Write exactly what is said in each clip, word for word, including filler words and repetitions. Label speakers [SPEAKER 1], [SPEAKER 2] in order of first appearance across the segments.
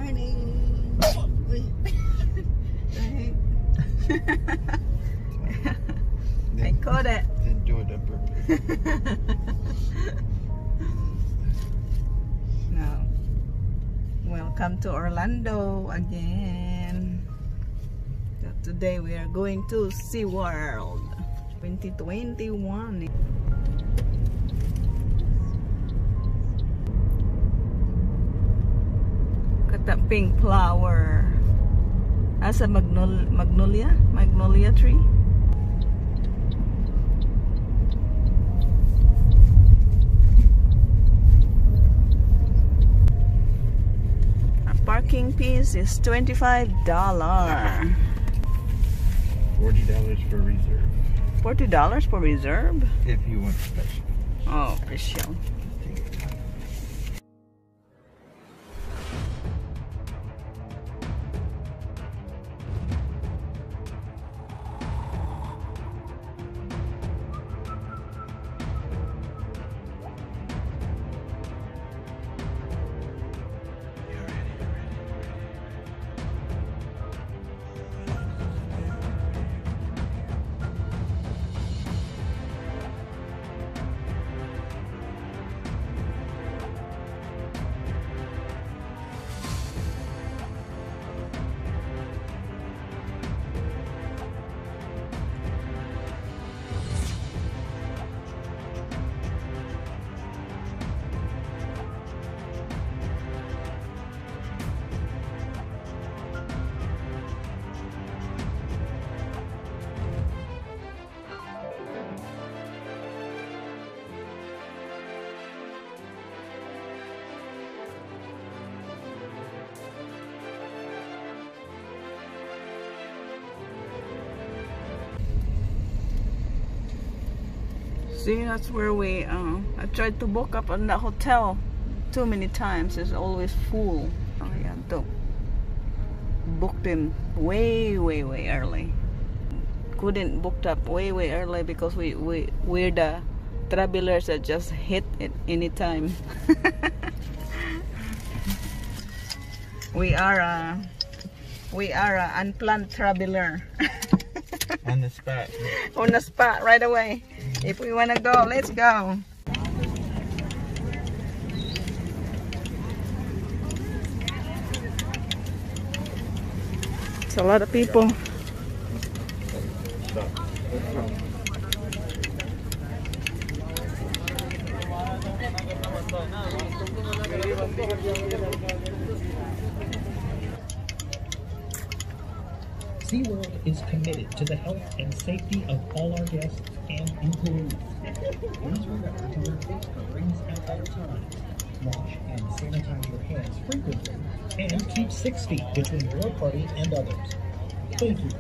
[SPEAKER 1] morning. I caught it.
[SPEAKER 2] Didn't do it on purpose.
[SPEAKER 1] Now, welcome to Orlando again. So today we are going to SeaWorld twenty twenty-one. Look at that pink flower. That's a magnol magnolia, magnolia tree. Parking fees is twenty-five dollars.
[SPEAKER 2] Forty dollars for reserve.
[SPEAKER 1] Forty dollars for reserve?
[SPEAKER 2] If you want special.
[SPEAKER 1] Oh, special. See, that's where we, uh, I tried to book up on the hotel too many times. It's always full. I had to book them way, way, way early. Couldn't book up way, way early because we, we, we're the travelers that just hit it anytime. we are a, we are a unplanned traveler.
[SPEAKER 2] On the spot.
[SPEAKER 1] On the spot, right away. If we want to go, let's go. It's a lot of people.
[SPEAKER 3] SeaWorld is committed to the health and safety of all our guests and employees. Please remember to wear face coverings at all times. Wash and sanitize your hands frequently, and keep six feet between your party and others. Thank you.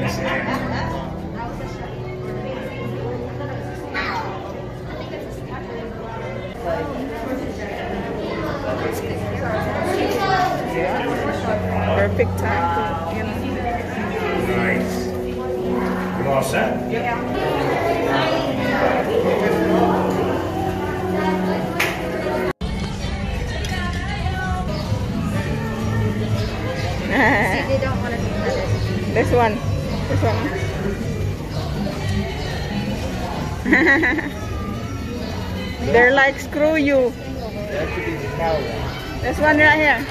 [SPEAKER 1] Yeah. Perfect time to, you know.
[SPEAKER 4] Nice. You all set?
[SPEAKER 5] They don't want to be credit.
[SPEAKER 1] This one. This one. They're like, screw you. This one right here.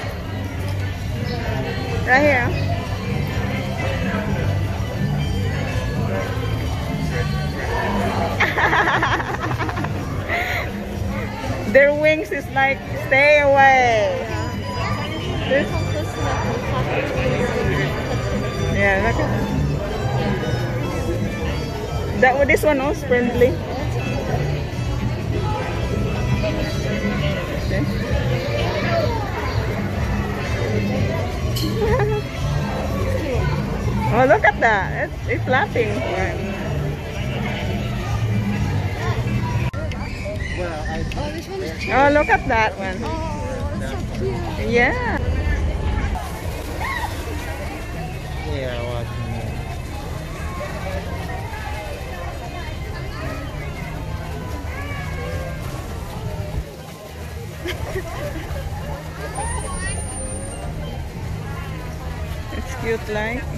[SPEAKER 1] Right here. Their wings is like, stay away. There's yeah, look at that. That this one was friendly. Okay. Oh, look at that! It's, it's laughing.
[SPEAKER 5] Oh, this one is cute.
[SPEAKER 1] Oh, look at that one.
[SPEAKER 5] Oh, that's so cute.
[SPEAKER 1] Yeah.
[SPEAKER 2] Yeah, watching it.
[SPEAKER 1] It's cute, like.